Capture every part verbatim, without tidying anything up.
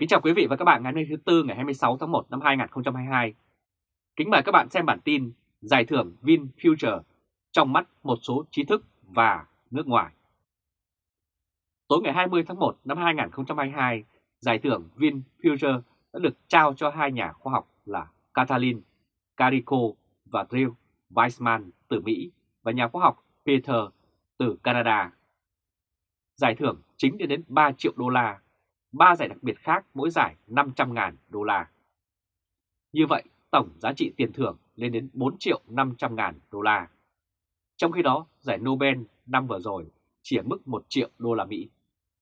Kính chào quý vị và các bạn ngày hôm nay thứ Tư ngày hai mươi sáu tháng một năm hai nghìn không trăm hai mươi hai. Kính mời các bạn xem bản tin Giải thưởng VinFuture trong mắt một số trí thức và nước ngoài. Tối ngày hai mươi tháng một năm hai nghìn không trăm hai mươi hai, Giải thưởng VinFuture đã được trao cho hai nhà khoa học là Katalin Karikó và Drew Weissman từ Mỹ và nhà khoa học Peter từ Canada. Giải thưởng chính lên đến ba triệu đô la, ba giải đặc biệt khác mỗi giải năm trăm nghìn đô la. Như vậy, tổng giá trị tiền thưởng lên đến bốn triệu năm trăm nghìn đô la. Trong khi đó, giải Nobel năm vừa rồi chỉ ở mức một triệu đô la Mỹ.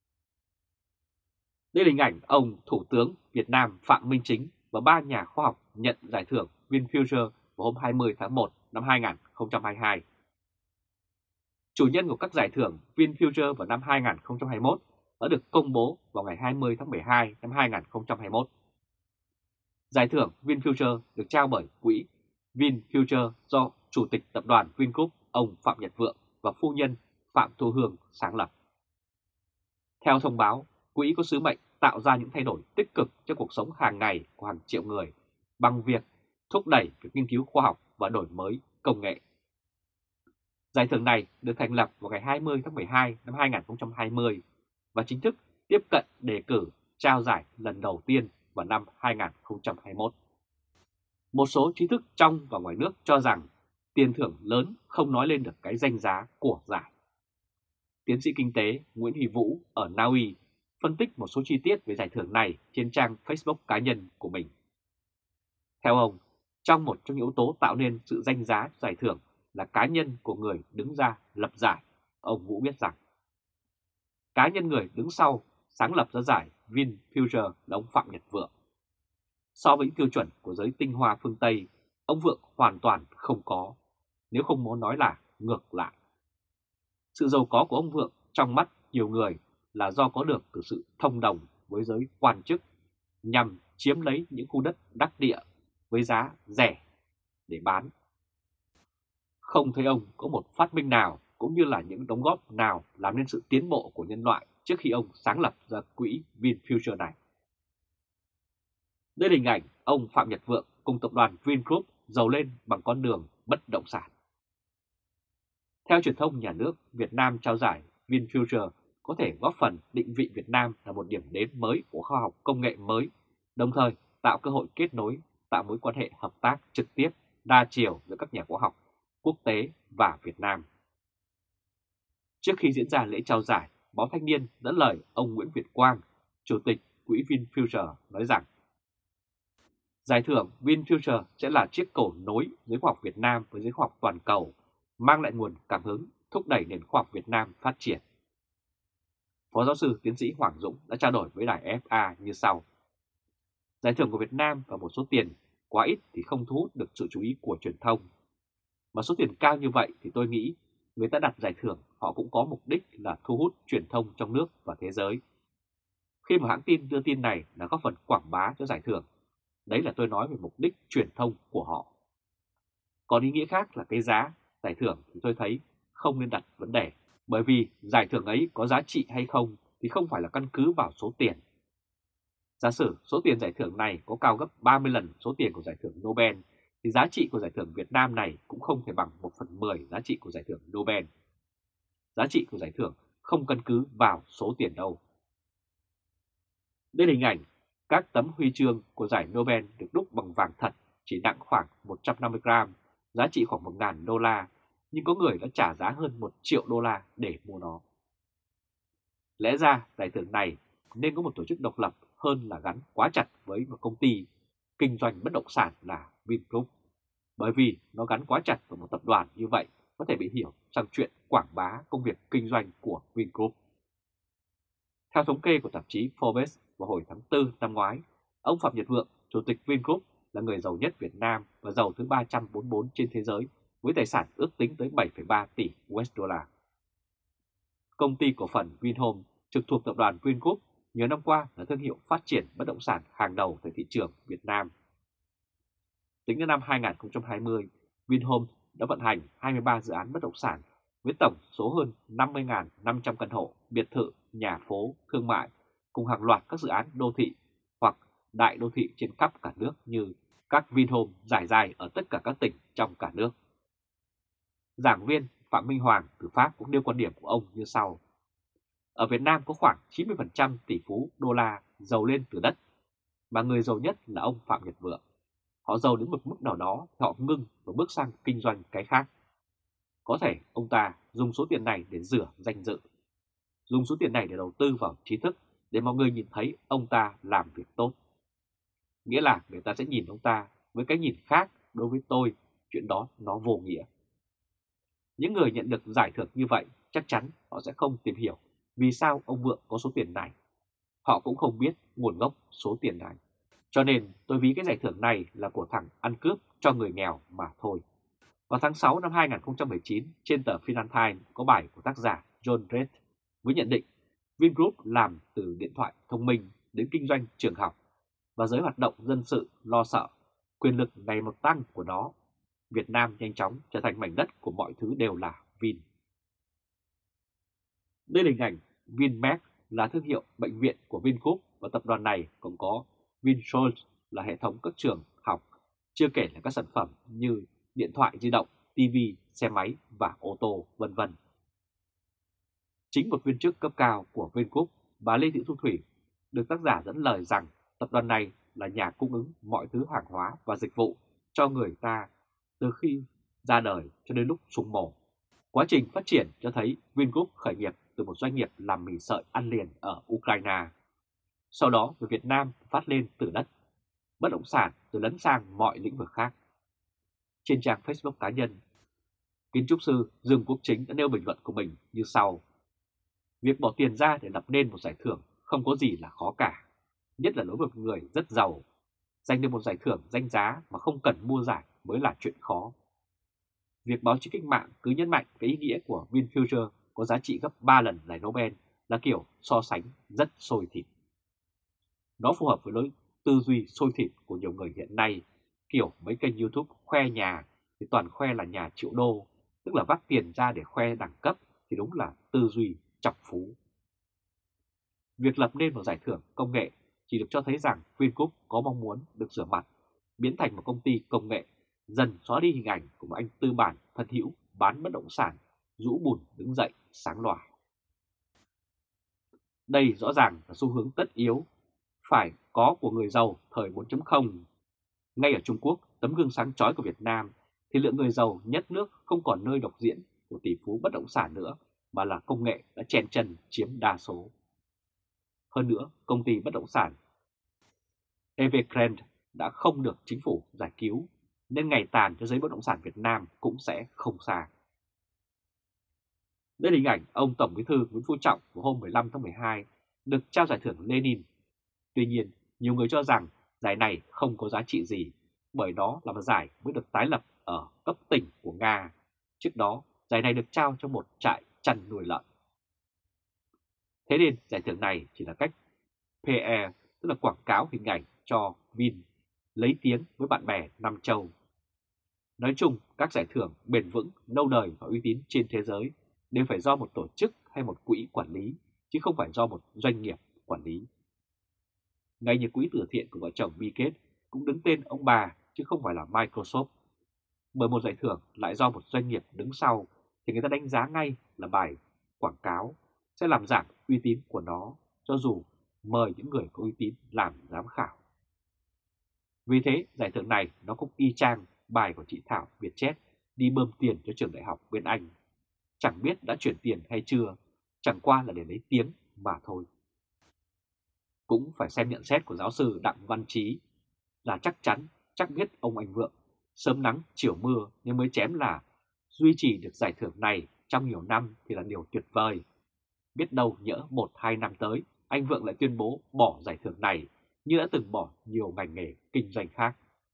Đây là hình ảnh ông Thủ tướng Việt Nam Phạm Minh Chính và ba nhà khoa học nhận giải thưởng VinFuture vào hôm hai mươi tháng một năm hai nghìn không trăm hai mươi hai. Chủ nhân của các giải thưởng VinFuture vào năm hai nghìn không trăm hai mươi mốt đã được công bố vào ngày hai mươi tháng mười hai năm hai nghìn không trăm hai mươi mốt. Giải thưởng VinFuture được trao bởi quỹ VinFuture do Chủ tịch Tập đoàn Vingroup ông Phạm Nhật Vượng và phu nhân Phạm Thu Hương sáng lập. Theo thông báo, quỹ có sứ mệnh tạo ra những thay đổi tích cực cho cuộc sống hàng ngày của hàng triệu người bằng việc thúc đẩy việc nghiên cứu khoa học và đổi mới công nghệ. Giải thưởng này được thành lập vào ngày hai mươi tháng mười hai năm hai nghìn không trăm hai mươi và chính thức tiếp cận đề cử trao giải lần đầu tiên vào năm hai nghìn không trăm hai mươi mốt. Một số trí thức trong và ngoài nước cho rằng tiền thưởng lớn không nói lên được cái danh giá của giải. Tiến sĩ kinh tế Nguyễn Huy Vũ ở Na Uy phân tích một số chi tiết về giải thưởng này trên trang Facebook cá nhân của mình. Theo ông, trong một trong những yếu tố tạo nên sự danh giá giải thưởng là cá nhân của người đứng ra lập giải, ông Vũ biết rằng cá nhân người đứng sau sáng lập ra giải VinFuture là ông Phạm Nhật Vượng. So với những tiêu chuẩn của giới tinh hoa phương Tây, ông Vượng hoàn toàn không có, nếu không muốn nói là ngược lại. Sự giàu có của ông Vượng trong mắt nhiều người là do có được từ sự thông đồng với giới quan chức nhằm chiếm lấy những khu đất đắc địa với giá rẻ để bán. Không thấy ông có một phát minh nào cũng như là những đóng góp nào làm nên sự tiến bộ của nhân loại trước khi ông sáng lập ra quỹ VinFuture này. Đây là hình ảnh ông Phạm Nhật Vượng cùng tập đoàn Vingroup giàu lên bằng con đường bất động sản. Theo truyền thông nhà nước, Việt Nam trao giải VinFuture có thể góp phần định vị Việt Nam là một điểm đến mới của khoa học công nghệ mới, đồng thời tạo cơ hội kết nối, tạo mối quan hệ hợp tác trực tiếp, đa chiều giữa các nhà khoa học quốc tế và Việt Nam. Trước khi diễn ra lễ trao giải, báo Thanh niên dẫn lời ông Nguyễn Việt Quang, Chủ tịch quỹ VinFuture nói rằng giải thưởng VinFuture sẽ là chiếc cầu nối giới khoa học Việt Nam với giới khoa học toàn cầu, mang lại nguồn cảm hứng thúc đẩy nền khoa học Việt Nam phát triển. Phó giáo sư tiến sĩ Hoàng Dũng đã trao đổi với đài ép a như sau. Giải thưởng của Việt Nam và một số tiền quá ít thì không thu hút được sự chú ý của truyền thông. Mà số tiền cao như vậy thì tôi nghĩ người ta đặt giải thưởng họ cũng có mục đích là thu hút truyền thông trong nước và thế giới. Khi mà hãng tin đưa tin này là góp phần quảng bá cho giải thưởng, đấy là tôi nói về mục đích truyền thông của họ. Còn ý nghĩa khác là cái giá giải thưởng thì tôi thấy không nên đặt vấn đề, bởi vì giải thưởng ấy có giá trị hay không thì không phải là căn cứ vào số tiền. Giả sử số tiền giải thưởng này có cao gấp ba mươi lần số tiền của giải thưởng Nobel, thì giá trị của giải thưởng Việt Nam này cũng không thể bằng một phần mười giá trị của giải thưởng Nobel. Giá trị của giải thưởng không căn cứ vào số tiền đâu. Đây là hình ảnh các tấm huy chương của giải Nobel được đúc bằng vàng thật, chỉ nặng khoảng một trăm năm mươi gram, giá trị khoảng một nghìn đô la, nhưng có người đã trả giá hơn một triệu đô la để mua nó. Lẽ ra giải thưởng này nên có một tổ chức độc lập hơn là gắn quá chặt với một công ty kinh doanh bất động sản là Vingroup, bởi vì nó gắn quá chặt vào một tập đoàn như vậy có thể bị hiểu sang chuyện quảng bá công việc kinh doanh của Vingroup. Theo thống kê của tạp chí Forbes vào hồi tháng tư năm ngoái, ông Phạm Nhật Vượng, Chủ tịch Vingroup là người giàu nhất Việt Nam và giàu thứ ba trăm bốn mươi tư trên thế giới với tài sản ước tính tới bảy phẩy ba tỷ đô la. Công ty cổ phần Vinhome trực thuộc tập đoàn Vingroup nhiều năm qua là thương hiệu phát triển bất động sản hàng đầu tại thị trường Việt Nam. Tính đến năm hai nghìn không trăm hai mươi, Vinhome đã vận hành hai mươi ba dự án bất động sản với tổng số hơn năm mươi nghìn năm trăm căn hộ, biệt thự, nhà phố, thương mại cùng hàng loạt các dự án đô thị đại đô thị trên khắp cả nước như các Vinhome rải rải ở tất cả các tỉnh trong cả nước. Giảng viên Phạm Minh Hoàng từ Pháp cũng nêu quan điểm của ông như sau. Ở Việt Nam có khoảng chín mươi phần trăm tỷ phú đô la giàu lên từ đất, mà người giàu nhất là ông Phạm Nhật Vượng. Họ giàu đến một mức nào đó thì họ ngưng và bước sang kinh doanh cái khác. Có thể ông ta dùng số tiền này để rửa danh dự, dùng số tiền này để đầu tư vào trí thức để mọi người nhìn thấy ông ta làm việc tốt. Nghĩa là người ta sẽ nhìn ông ta với cái nhìn khác. Đối với tôi, chuyện đó nó vô nghĩa. Những người nhận được giải thưởng như vậy chắc chắn họ sẽ không tìm hiểu vì sao ông Vượng có số tiền này. Họ cũng không biết nguồn gốc số tiền này. Cho nên tôi ví cái giải thưởng này là của thằng ăn cướp cho người nghèo mà thôi. Vào tháng sáu năm hai nghìn không trăm mười chín, trên tờ Financial Times có bài của tác giả John Red với nhận định Vingroup làm từ điện thoại thông minh đến kinh doanh trường học và giới hoạt động dân sự lo sợ quyền lực ngày một tăng của nó. Việt Nam nhanh chóng trở thành mảnh đất của mọi thứ đều là Vin. Đây là hình ảnh Vinmec là thương hiệu bệnh viện của Vingroup và tập đoàn này còn có Vinsoul là hệ thống các trường học, chưa kể là các sản phẩm như điện thoại di động, ti vi, xe máy và ô tô, vân vân. Chính một viên chức cấp cao của Vingroup, bà Lê Thị Thu Thủy, được tác giả dẫn lời rằng tập đoàn này là nhà cung ứng mọi thứ hàng hóa và dịch vụ cho người ta từ khi ra đời cho đến lúc súng mổ. Quá trình phát triển cho thấy Vingroup khởi nghiệp từ một doanh nghiệp làm mì sợi ăn liền ở Ukraine. Sau đó người Việt Nam phát lên từ đất, bất động sản rồi lấn sang mọi lĩnh vực khác. Trên trang Facebook cá nhân, kiến trúc sư Dương Quốc Chính đã nêu bình luận của mình như sau. Việc bỏ tiền ra để lập nên một giải thưởng không có gì là khó cả, nhất là đối với một người rất giàu. Giành được một giải thưởng danh giá mà không cần mua giải mới là chuyện khó. Việc báo chí cách mạng cứ nhấn mạnh cái ý nghĩa của VinFuture có giá trị gấp ba lần giải Nobel là kiểu so sánh rất sôi thịt. Nó phù hợp với lối tư duy sôi thịt của nhiều người hiện nay, kiểu mấy kênh YouTube khoe nhà thì toàn khoe là nhà triệu đô, tức là vác tiền ra để khoe đẳng cấp thì đúng là tư duy chọc phú. Việc lập nên một giải thưởng công nghệ chỉ được cho thấy rằng Vingroup có mong muốn được rửa mặt, biến thành một công ty công nghệ, dần xóa đi hình ảnh của một anh tư bản thân hữu bán bất động sản, rũ bùn đứng dậy sáng lòa. Đây rõ ràng là xu hướng tất yếu, phải có của người giàu thời bốn chấm không. Ngay ở Trung Quốc, tấm gương sáng chói của Việt Nam, thì lượng người giàu nhất nước không còn nơi độc diễn của tỷ phú bất động sản nữa, mà là công nghệ đã chen chân chiếm đa số. Hơn nữa, công ty bất động sản Evergrande đã không được chính phủ giải cứu, nên ngày tàn cho giới bất động sản Việt Nam cũng sẽ không xa. Đây là hình ảnh ông Tổng Bí thư Nguyễn Phú Trọng vào hôm mười lăm tháng mười hai được trao giải thưởng Lenin. Tuy nhiên, nhiều người cho rằng giải này không có giá trị gì, bởi đó là một giải mới được tái lập ở cấp tỉnh của Nga. Trước đó, giải này được trao cho một trại chăn nuôi lợn. Thế nên giải thưởng này chỉ là cách pê e, tức là quảng cáo hình ảnh cho Vin, lấy tiếng với bạn bè Nam Châu. Nói chung, các giải thưởng bền vững, lâu đời và uy tín trên thế giới đều phải do một tổ chức hay một quỹ quản lý, chứ không phải do một doanh nghiệp quản lý. Ngay như quỹ từ thiện của vợ chồng Bill Gates cũng đứng tên ông bà chứ không phải là Microsoft. Bởi một giải thưởng lại do một doanh nghiệp đứng sau thì người ta đánh giá ngay là bài quảng cáo sẽ làm giảm uy tín của nó, cho dù mời những người có uy tín làm giám khảo. Vì thế, giải thưởng này nó cũng y chang bài của chị Thảo Vietjet đi bơm tiền cho trường đại học bên Anh. Chẳng biết đã chuyển tiền hay chưa, chẳng qua là để lấy tiếng mà thôi. Cũng phải xem nhận xét của giáo sư Đặng Văn Trí là chắc chắn, chắc biết ông anh Vượng sớm nắng chiều mưa nhưng mới chém là duy trì được giải thưởng này trong nhiều năm thì là điều tuyệt vời. Biết đâu nhỡ một hai năm tới, anh Vượng lại tuyên bố bỏ giải thưởng này như đã từng bỏ nhiều ngành nghề kinh doanh khác.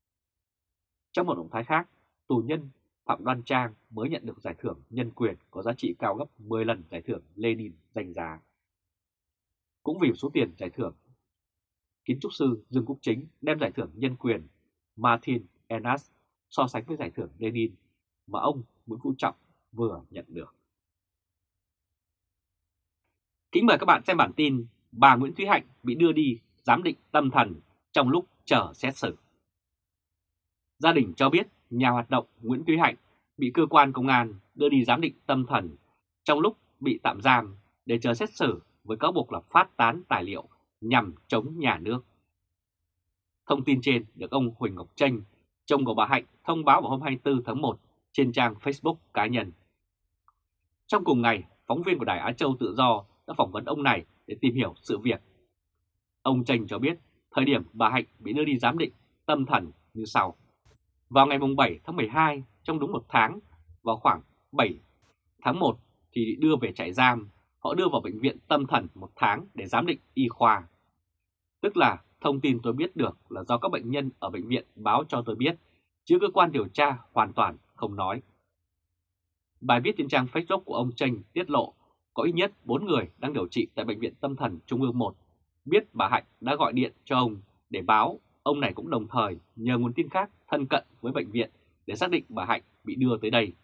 Trong một động thái khác, tù nhân Phạm Đoan Trang mới nhận được giải thưởng nhân quyền có giá trị cao gấp mười lần giải thưởng Lenin danh giá. Cũng vì số tiền giải thưởng, kiến trúc sư Dương Quốc Chính đem giải thưởng nhân quyền Martin Ernst so sánh với giải thưởng Lenin mà ông Nguyễn Phú Trọng vừa nhận được. Kính mời các bạn xem bản tin bà Nguyễn Thúy Hạnh bị đưa đi giám định tâm thần trong lúc chờ xét xử. Gia đình cho biết nhà hoạt động Nguyễn Thúy Hạnh bị cơ quan công an đưa đi giám định tâm thần trong lúc bị tạm giam để chờ xét xử với cáo buộc là phát tán tài liệu nhằm chống nhà nước. Thông tin trên được ông Huỳnh Ngọc Chênh, chồng của bà Hạnh, thông báo vào hôm hai mươi tư tháng một trên trang Facebook cá nhân. Trong cùng ngày, phóng viên của Đài Á Châu Tự Do đã phỏng vấn ông này để tìm hiểu sự việc. Ông Chênh cho biết thời điểm bà Hạnh bị đưa đi giám định tâm thần như sau. Vào ngày bảy tháng mười hai, trong đúng một tháng, vào khoảng bảy tháng một thì đưa về trại giam, họ đưa vào bệnh viện tâm thần một tháng để giám định y khoa. Tức là thông tin tôi biết được là do các bệnh nhân ở bệnh viện báo cho tôi biết, chứ cơ quan điều tra hoàn toàn không nói. Bài viết trên trang Facebook của ông Chênh tiết lộ có ít nhất bốn người đang điều trị tại Bệnh viện Tâm thần Trung ương một biết bà Hạnh đã gọi điện cho ông để báo. Ông này cũng đồng thời nhờ nguồn tin khác thân cận với bệnh viện để xác định bà Hạnh bị đưa tới đây.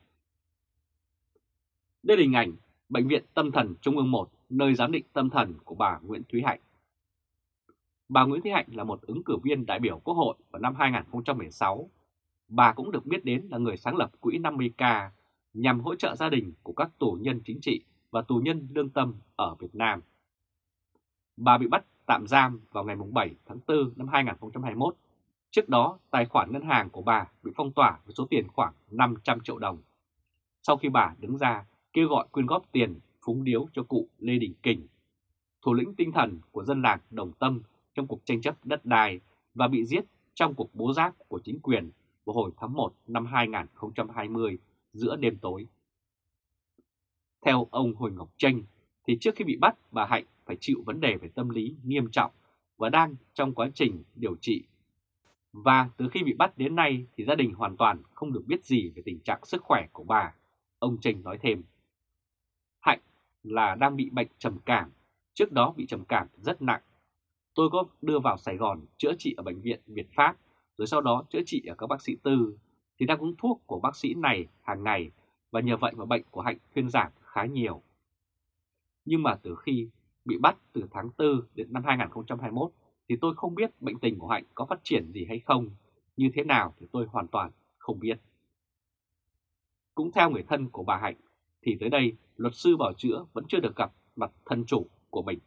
Đây là hình ảnh Bệnh viện Tâm thần Trung ương một, nơi giám định tâm thần của bà Nguyễn Thúy Hạnh. Bà Nguyễn Thúy Hạnh là một ứng cử viên đại biểu Quốc hội vào năm hai nghìn không trăm mười sáu. Bà cũng được biết đến là người sáng lập Quỹ năm mươi K nhằm hỗ trợ gia đình của các tù nhân chính trị và tù nhân lương tâm ở Việt Nam. Bà bị bắt tạm giam vào ngày bảy tháng tư năm hai nghìn không trăm hai mươi mốt. Trước đó, tài khoản ngân hàng của bà bị phong tỏa với số tiền khoảng năm trăm triệu đồng. Sau khi bà đứng ra kêu gọi quyên góp tiền phúng điếu cho cụ Lê Đình Kình, thủ lĩnh tinh thần của dân làng Đồng Tâm trong cuộc tranh chấp đất đai và bị giết trong cuộc bố giáp của chính quyền vào hồi tháng một năm hai nghìn không trăm hai mươi giữa đêm tối. Theo ông Huỳnh Ngọc Chênh, thì trước khi bị bắt, bà Hạnh phải chịu vấn đề về tâm lý nghiêm trọng và đang trong quá trình điều trị. Và từ khi bị bắt đến nay thì gia đình hoàn toàn không được biết gì về tình trạng sức khỏe của bà. Ông Chênh nói thêm, Hạnh là đang bị bệnh trầm cảm, trước đó bị trầm cảm rất nặng. Tôi có đưa vào Sài Gòn chữa trị ở Bệnh viện Việt Pháp, rồi sau đó chữa trị ở các bác sĩ tư, thì đang uống thuốc của bác sĩ này hàng ngày, và nhờ vậy mà bệnh của Hạnh thuyên giảm khá nhiều. Nhưng mà từ khi bị bắt từ tháng tư đến năm hai nghìn không trăm hai mươi mốt thì tôi không biết bệnh tình của Hạnh có phát triển gì hay không, như thế nào thì tôi hoàn toàn không biết. Cũng theo người thân của bà Hạnh thì tới đây luật sư bào chữa vẫn chưa được gặp mặt thân chủ của mình.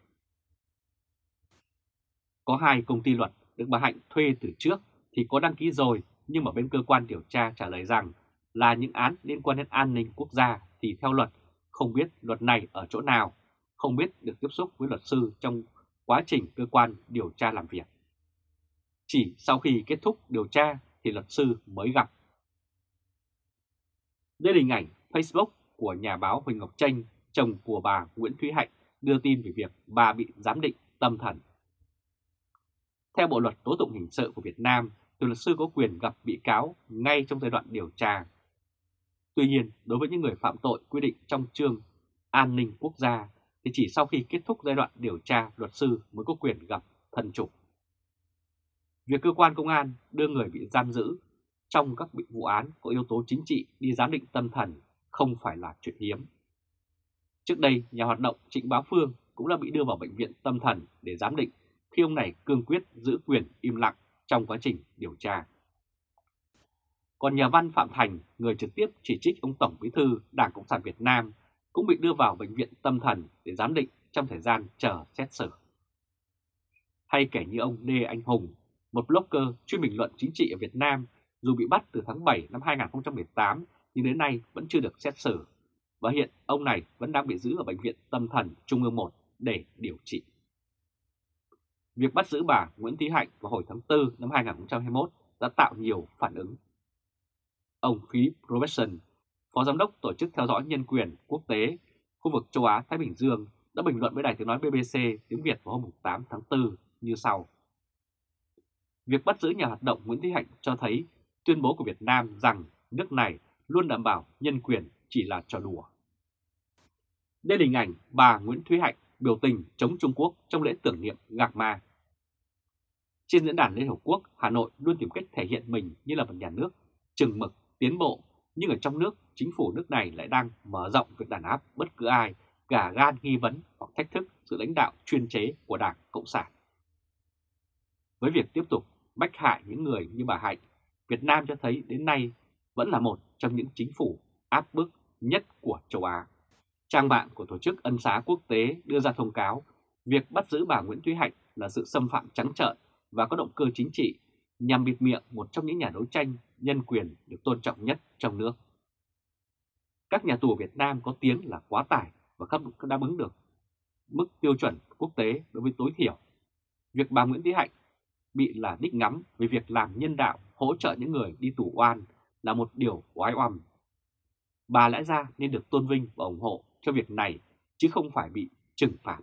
Có hai công ty luật được bà Hạnh thuê từ trước thì có đăng ký rồi, nhưng mà bên cơ quan điều tra trả lời rằng là những án liên quan đến an ninh quốc gia thì theo luật không biết luật này ở chỗ nào, không biết được tiếp xúc với luật sư trong quá trình cơ quan điều tra làm việc. Chỉ sau khi kết thúc điều tra thì luật sư mới gặp. Đây là hình ảnh Facebook của nhà báo Huỳnh Ngọc Chênh, chồng của bà Nguyễn Thúy Hạnh, đưa tin về việc bà bị giám định tâm thần. Theo Bộ luật tố tụng hình sự của Việt Nam, thì luật sư có quyền gặp bị cáo ngay trong giai đoạn điều tra. Tuy nhiên, đối với những người phạm tội quy định trong chương an ninh quốc gia thì chỉ sau khi kết thúc giai đoạn điều tra, luật sư mới có quyền gặp thân chủ. Việc cơ quan công an đưa người bị giam giữ trong các vụ án có yếu tố chính trị đi giám định tâm thần không phải là chuyện hiếm. Trước đây, nhà hoạt động Trịnh Bá Phương cũng đã bị đưa vào bệnh viện tâm thần để giám định khi ông này cương quyết giữ quyền im lặng trong quá trình điều tra. Còn nhà văn Phạm Thành, người trực tiếp chỉ trích ông Tổng Bí thư Đảng Cộng sản Việt Nam, cũng bị đưa vào bệnh viện tâm thần để giám định trong thời gian chờ xét xử. Hay kể như ông Lê Anh Hùng, một blogger chuyên bình luận chính trị ở Việt Nam, dù bị bắt từ tháng bảy năm hai nghìn không trăm mười tám nhưng đến nay vẫn chưa được xét xử, và hiện ông này vẫn đang bị giữ ở Bệnh viện Tâm thần Trung ương một để điều trị. Việc bắt giữ bà Nguyễn Thúy Hạnh vào hồi tháng tư năm hai nghìn không trăm hai mươi mốt đã tạo nhiều phản ứng. Ông Philip Robertson, Phó Giám đốc Tổ chức Theo dõi Nhân quyền Quốc tế khu vực châu Á-Thái Bình Dương, đã bình luận với đài tiếng nói bê bê xê tiếng Việt vào hôm tám tháng tư như sau. Việc bắt giữ nhà hoạt động Nguyễn Thúy Hạnh cho thấy tuyên bố của Việt Nam rằng nước này luôn đảm bảo nhân quyền chỉ là trò đùa. Đây là hình ảnh bà Nguyễn Thúy Hạnh biểu tình chống Trung Quốc trong lễ tưởng niệm Gạc Ma. Trên diễn đàn Liên Hợp Quốc, Hà Nội luôn tìm cách thể hiện mình như là một nhà nước chừng mực, tiến bộ, nhưng ở trong nước, chính phủ nước này lại đang mở rộng việc đàn áp bất cứ ai gà gan nghi vấn hoặc thách thức sự lãnh đạo chuyên chế của Đảng Cộng sản. Với việc tiếp tục bách hại những người như bà Hạnh, Việt Nam cho thấy đến nay vẫn là một trong những chính phủ áp bức nhất của châu Á. Trang mạng của Tổ chức Ân xá Quốc tế đưa ra thông cáo việc bắt giữ bà Nguyễn Thúy Hạnh là sự xâm phạm trắng trợn và có động cơ chính trị nhằm bịt miệng một trong những nhà đấu tranh nhân quyền được tôn trọng nhất trong nước. Các nhà tù Việt Nam có tiếng là quá tải và không đáp ứng được mức tiêu chuẩn quốc tế đối với tối thiểu. Việc bà Nguyễn Thúy Hạnh bị là đích ngắm về việc làm nhân đạo hỗ trợ những người đi tù oan là một điều oái oăm. Bà lẽ ra nên được tôn vinh và ủng hộ cho việc này chứ không phải bị trừng phạt.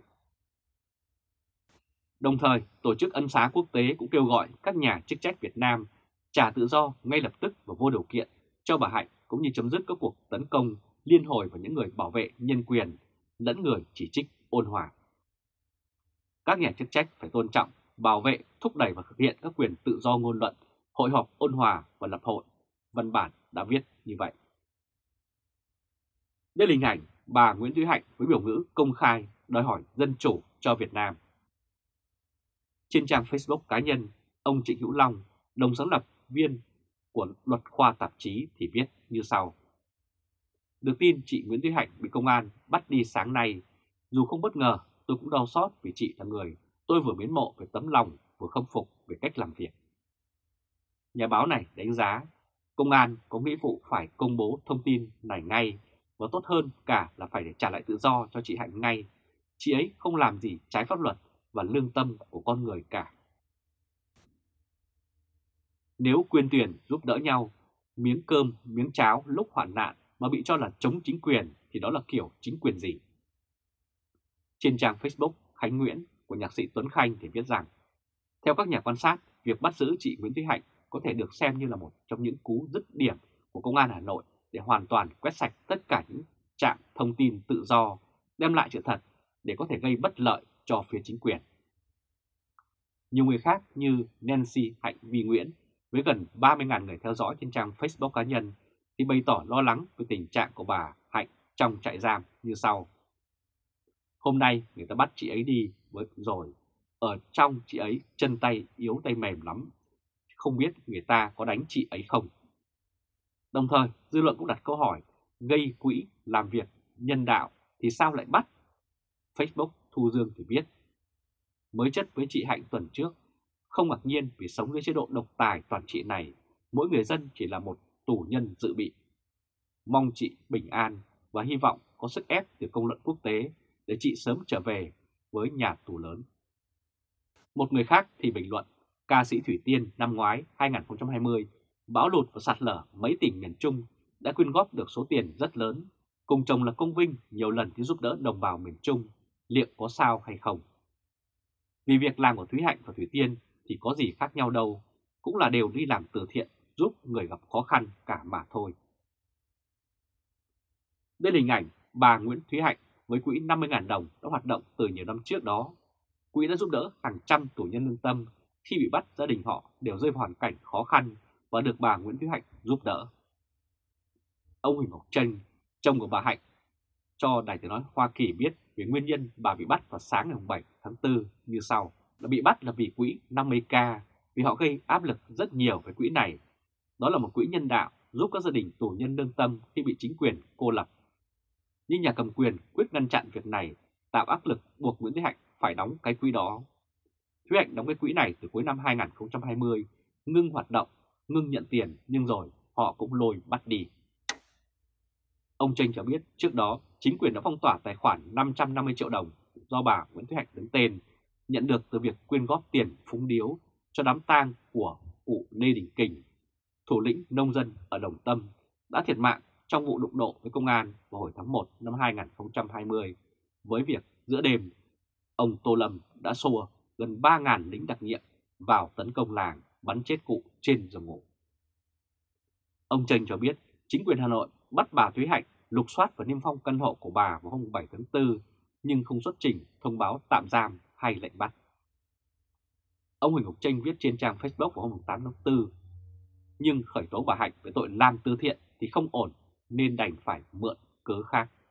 Đồng thời, Tổ chức Ân xá Quốc tế cũng kêu gọi các nhà chức trách Việt Nam trả tự do ngay lập tức và vô điều kiện cho bà Hạnh cũng như chấm dứt các cuộc tấn công liên hồi vào những người bảo vệ nhân quyền lẫn người chỉ trích ôn hòa. Các nhà chức trách phải tôn trọng, bảo vệ, thúc đẩy và thực hiện các quyền tự do ngôn luận, hội họp ôn hòa và lập hội. Văn bản đã viết như vậy. Đây là hình ảnh bà Nguyễn Thúy Hạnh với biểu ngữ công khai đòi hỏi dân chủ cho Việt Nam. Trên trang Facebook cá nhân, ông Trịnh Hữu Long, đồng sáng lập viên của Luật khoa tạp chí thì viết như sau. Được tin chị Nguyễn Thúy Hạnh bị công an bắt đi sáng nay, dù không bất ngờ tôi cũng đau xót vì chị là người tôi vừa mến mộ về tấm lòng, vừa khâm phục về cách làm việc. Nhà báo này đánh giá công an có nghĩa vụ phải công bố thông tin này ngay và tốt hơn cả là phải để trả lại tự do cho chị Hạnh ngay. Chị ấy không làm gì trái pháp luật và lương tâm của con người cả. Nếu quyên tuyển giúp đỡ nhau, miếng cơm, miếng cháo lúc hoạn nạn mà bị cho là chống chính quyền thì đó là kiểu chính quyền gì? Trên trang Facebook Khánh Nguyễn của nhạc sĩ Tuấn Khanh thì viết rằng, theo các nhà quan sát, việc bắt giữ chị Nguyễn Thúy Hạnh có thể được xem như là một trong những cú dứt điểm của Công an Hà Nội để hoàn toàn quét sạch tất cả những trạm thông tin tự do, đem lại sự thật để có thể gây bất lợi cho phía chính quyền. Nhiều người khác như Nancy Hạnh Vi Nguyễn với gần ba mươi nghìn người theo dõi trên trang Facebook cá nhân thì bày tỏ lo lắng về tình trạng của bà Hạnh trong trại giam như sau. Hôm nay người ta bắt chị ấy đi với rồi, ở trong chị ấy chân tay yếu tay mềm lắm, không biết người ta có đánh chị ấy không. Đồng thời dư luận cũng đặt câu hỏi, gây quỹ làm việc nhân đạo thì sao lại bắt? Facebook Thu Dương thì viết, mới chất với chị Hạnh tuần trước, không ngạc nhiên vì sống dưới chế độ độc tài toàn trị này, mỗi người dân chỉ là một tù nhân dự bị. Mong chị bình an và hy vọng có sức ép từ công luận quốc tế để chị sớm trở về với nhà tù lớn. Một người khác thì bình luận, ca sĩ Thủy Tiên năm ngoái hai nghìn không trăm hai mươi, bão lụt và sạt lở mấy tỉnh miền Trung đã quyên góp được số tiền rất lớn, cùng chồng là Công Vinh nhiều lần đi giúp đỡ đồng bào miền Trung, liệu có sao hay không? Vì việc làm của Thúy Hạnh và Thủy Tiên thì có gì khác nhau đâu, cũng là đều đi làm từ thiện giúp người gặp khó khăn cả mà thôi. Đây là hình ảnh bà Nguyễn Thúy Hạnh với quỹ năm mươi nghìn đồng đã hoạt động từ nhiều năm trước đó. Quỹ đã giúp đỡ hàng trăm tù nhân lương tâm, khi bị bắt gia đình họ đều rơi vào hoàn cảnh khó khăn và được bà Nguyễn Thúy Hạnh giúp đỡ. Ông Huỳnh Ngọc Tranh, chồng của bà Hạnh, cho Đài Tiếng nói Hoa Kỳ biết về nguyên nhân bà bị bắt vào sáng ngày bảy tháng tư như sau. Là bị bắt là vì quỹ năm mươi k, vì họ gây áp lực rất nhiều với quỹ này. Đó là một quỹ nhân đạo giúp các gia đình tù nhân lương tâm khi bị chính quyền cô lập. Nhưng nhà cầm quyền quyết ngăn chặn việc này, tạo áp lực buộc Nguyễn Thúy Hạnh phải đóng cái quỹ đó. Thúy Hạnh đóng cái quỹ này từ cuối năm hai nghìn không trăm hai mươi, ngưng hoạt động, ngưng nhận tiền, nhưng rồi họ cũng lôi bắt đi. Ông Tranh cho biết trước đó chính quyền đã phong tỏa tài khoản năm trăm năm mươi triệu đồng do bà Nguyễn Thúy Hạnh đứng tên, nhận được từ việc quyên góp tiền phúng điếu cho đám tang của cụ Lê Đình Kình, thủ lĩnh nông dân ở Đồng Tâm, đã thiệt mạng trong vụ đụng độ với công an vào hồi tháng một năm hai nghìn không trăm hai mươi, với việc giữa đêm ông Tô Lâm đã xua gần ba nghìn lính đặc nhiệm vào tấn công làng, bắn chết cụ trên giường ngủ. Ông Tranh cho biết chính quyền Hà Nội bắt bà Thúy Hạnh lục soát và niêm phong căn hộ của bà vào hôm bảy tháng tư nhưng không xuất trình thông báo tạm giam hay lệnh bắt. Ông Huỳnh Ngọc Tranh viết trên trang Facebook vào hôm tám tháng tư, nhưng khởi tố bà Hạnh với tội làm từ thiện thì không ổn nên đành phải mượn cớ khác.